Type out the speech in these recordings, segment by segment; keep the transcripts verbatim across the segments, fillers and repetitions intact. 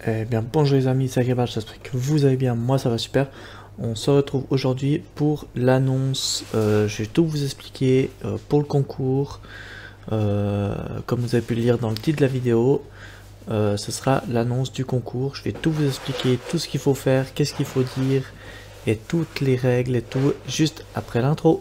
Eh bien bonjour les amis, c'est Agribal, j'espère que vous allez bien, moi ça va super. On se retrouve aujourd'hui pour l'annonce, euh, je vais tout vous expliquer euh, pour le concours. Euh, comme vous avez pu le lire dans le titre de la vidéo, euh, ce sera l'annonce du concours. Je vais tout vous expliquer, tout ce qu'il faut faire, qu'est-ce qu'il faut dire et toutes les règles et tout, juste après l'intro.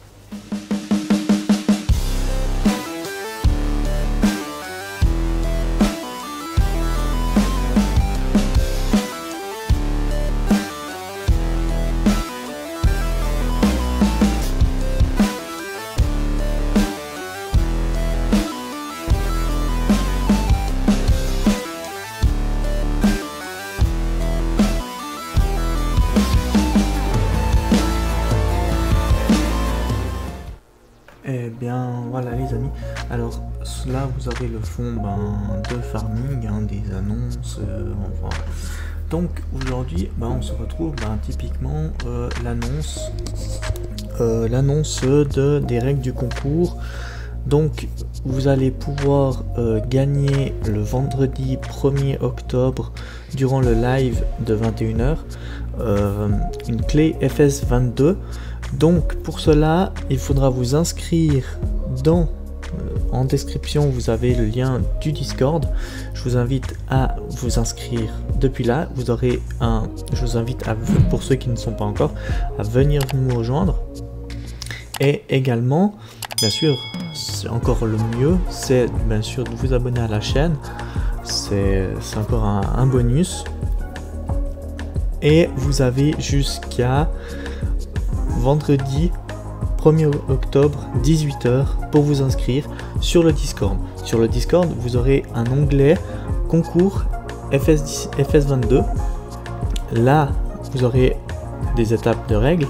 Eh bien voilà les amis, alors là vous avez le fond ben, de farming, hein, des annonces, euh, enfin. Donc aujourd'hui ben, on se retrouve ben, typiquement euh, l'annonce euh, l'annonce de, des règles du concours. Donc vous allez pouvoir euh, gagner le vendredi premier octobre durant le live de vingt et une heures euh, une clé F S vingt-deux. Donc pour cela il faudra vous inscrire dans euh, en description, vous avez le lien du Discord. Je vous invite à vous inscrire depuis là. Vous aurez un, je vous invite à, pour ceux qui ne sont pas encore, à venir nous rejoindre. Et également, bien sûr, c'est encore le mieux, c'est bien sûr de vous abonner à la chaîne. C'est encore un, un bonus. Et vous avez jusqu'à vendredi premier octobre dix-huit heures pour vous inscrire sur le Discord. Sur le Discord, vous aurez un onglet concours F S vingt-deux. Là, vous aurez des étapes de règles.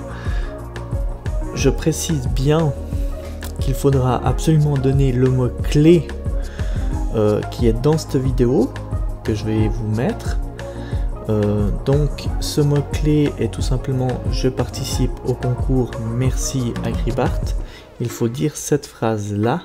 Je précise bien qu'il faudra absolument donner le mot clé euh, qui est dans cette vidéo que je vais vous mettre. Euh, donc ce mot clé est tout simplement je participe au concours, merci Agribart. Il faut dire cette phrase là.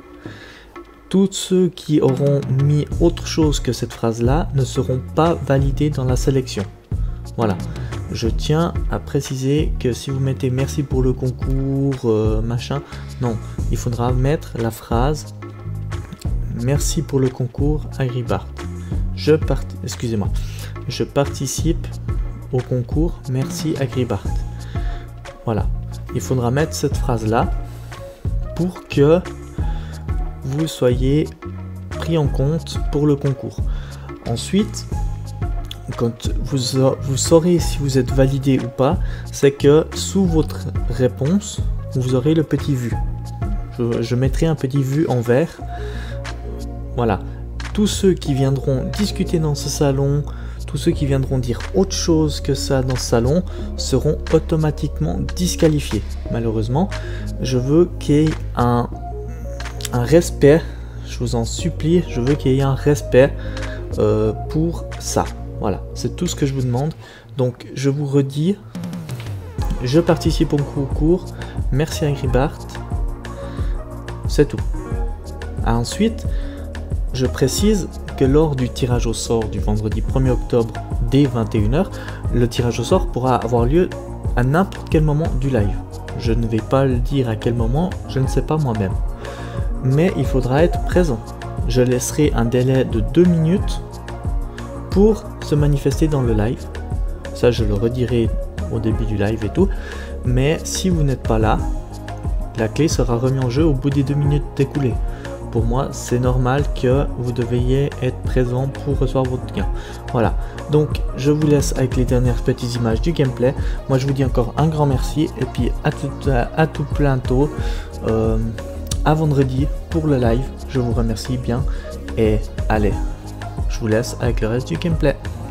Tous ceux qui auront mis autre chose que cette phrase là ne seront pas validés dans la sélection. Voilà, je tiens à préciser que si vous mettez merci pour le concours euh, machin, non, il faudra mettre la phrase merci pour le concours Agribart. Je part... excusez-moi. Je participe au concours, merci Agribart. Voilà, il faudra mettre cette phrase là pour que vous soyez pris en compte pour le concours. Ensuite, quand vous, vous saurez si vous êtes validé ou pas, c'est que sous votre réponse, vous aurez le petit vu. Je, je mettrai un petit vu en vert. Voilà, tous ceux qui viendront discuter dans ce salon, tous ceux qui viendront dire autre chose que ça dans ce salon seront automatiquement disqualifiés. Malheureusement, je veux qu'il y ait un, un respect, je vous en supplie, je veux qu'il y ait un respect euh, pour ça. Voilà, c'est tout ce que je vous demande. Donc je vous redis, je participe au concours, merci Agribart, c'est tout. Ensuite, je précise que lors du tirage au sort du vendredi premier octobre dès vingt et une heures, le tirage au sort pourra avoir lieu à n'importe quel moment du live. Je ne vais pas le dire à quel moment, je ne sais pas moi-même. Mais il faudra être présent. Je laisserai un délai de deux minutes pour se manifester dans le live. Ça, je le redirai au début du live et tout. Mais si vous n'êtes pas là, la clé sera remise en jeu au bout des deux minutes écoulées. Pour moi, c'est normal que vous deviez être présent pour recevoir votre gain. Voilà, donc je vous laisse avec les dernières petites images du gameplay. Moi, je vous dis encore un grand merci et puis à tout, à, à tout bientôt, euh, à vendredi pour le live. Je vous remercie bien et allez, je vous laisse avec le reste du gameplay.